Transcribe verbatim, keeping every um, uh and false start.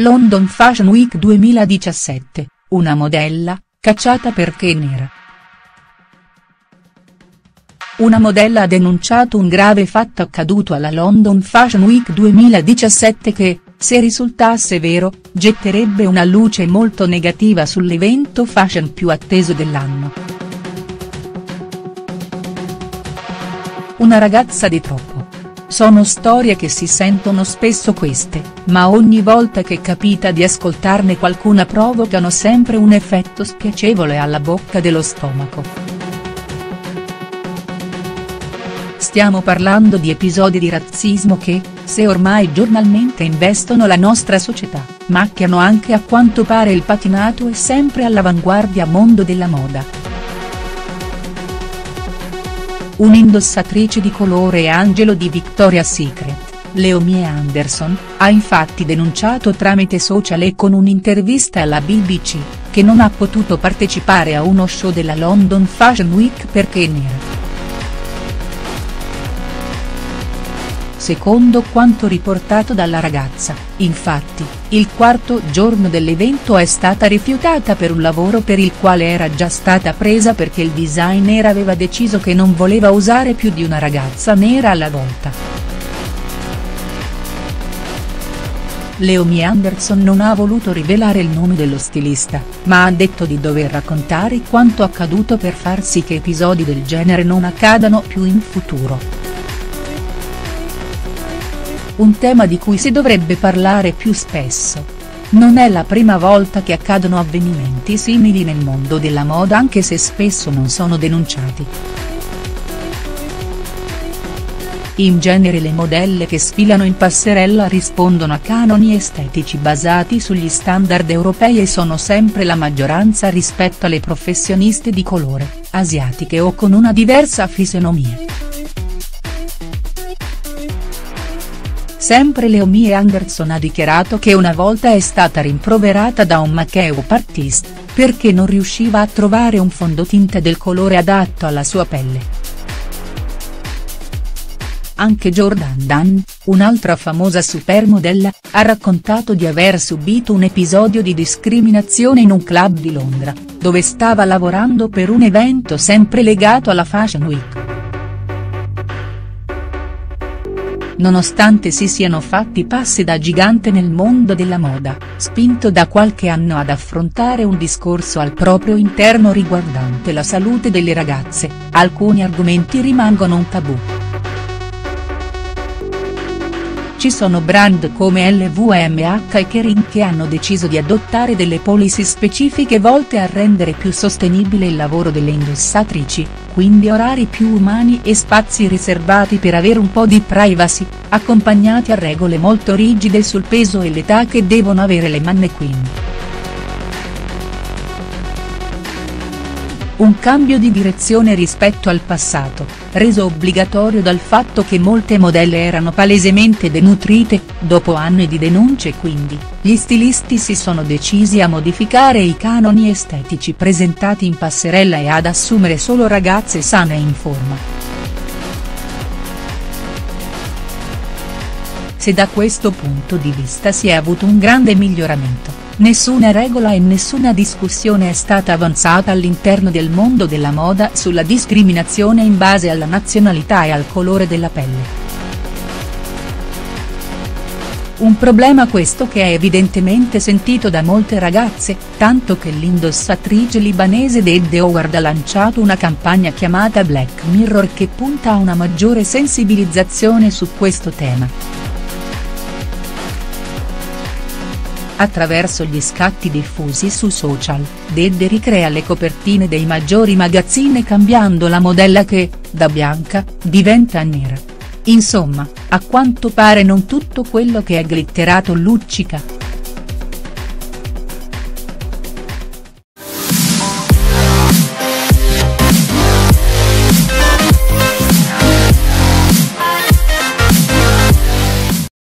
London Fashion Week duemiladiciassette, una modella, cacciata perché nera. Una modella ha denunciato un grave fatto accaduto alla London Fashion Week duemiladiciassette che, se risultasse vero, getterebbe una luce molto negativa sull'evento fashion più atteso dell'anno. Una ragazza di troppo. Sono storie che si sentono spesso queste, ma ogni volta che capita di ascoltarne qualcuna provocano sempre un effetto spiacevole alla bocca dello stomaco. Stiamo parlando di episodi di razzismo che, se ormai giornalmente investono la nostra società, macchiano anche a quanto pare il patinato e sempre all'avanguardia mondo della moda. Un'indossatrice di colore e angelo di Victoria's Secret, Leomie Anderson, ha infatti denunciato tramite social e con un'intervista alla B B C, che non ha potuto partecipare a uno show della London Fashion Week perché nera. Secondo quanto riportato dalla ragazza, infatti, il quarto giorno dell'evento è stata rifiutata per un lavoro per il quale era già stata presa perché il designer aveva deciso che non voleva usare più di una ragazza nera alla volta. Leomie Anderson non ha voluto rivelare il nome dello stilista, ma ha detto di dover raccontare quanto accaduto per far sì che episodi del genere non accadano più in futuro. Un tema di cui si dovrebbe parlare più spesso. Non è la prima volta che accadono avvenimenti simili nel mondo della moda anche se spesso non sono denunciati. In genere le modelle che sfilano in passerella rispondono a canoni estetici basati sugli standard europei e sono sempre la maggioranza rispetto alle professioniste di colore, asiatiche o con una diversa fisionomia. Sempre Leomie Anderson ha dichiarato che una volta è stata rimproverata da un make-up artist, perché non riusciva a trovare un fondotinta del colore adatto alla sua pelle. Anche Jordan Dunn, un'altra famosa supermodella, ha raccontato di aver subito un episodio di discriminazione in un club di Londra, dove stava lavorando per un evento sempre legato alla Fashion Week. Nonostante si siano fatti passi da gigante nel mondo della moda, spinto da qualche anno ad affrontare un discorso al proprio interno riguardante la salute delle ragazze, alcuni argomenti rimangono un tabù. Ci sono brand come L V M H e Kering che hanno deciso di adottare delle policy specifiche volte a rendere più sostenibile il lavoro delle indossatrici, quindi orari più umani e spazi riservati per avere un po' di privacy, accompagnati a regole molto rigide sul peso e l'età che devono avere le mannequin. Un cambio di direzione rispetto al passato, reso obbligatorio dal fatto che molte modelle erano palesemente denutrite, dopo anni di denunce quindi, gli stilisti si sono decisi a modificare i canoni estetici presentati in passerella e ad assumere solo ragazze sane e in forma. Se da questo punto di vista si è avuto un grande miglioramento, nessuna regola e nessuna discussione è stata avanzata all'interno del mondo della moda sulla discriminazione in base alla nazionalità e al colore della pelle. Un problema questo che è evidentemente sentito da molte ragazze, tanto che l'indossatrice libanese Dede Howard ha lanciato una campagna chiamata Black Mirror che punta a una maggiore sensibilizzazione su questo tema. Attraverso gli scatti diffusi su social, Dede ricrea le copertine dei maggiori magazzini cambiando la modella che, da bianca, diventa nera. Insomma, a quanto pare non tutto quello che è glitterato luccica.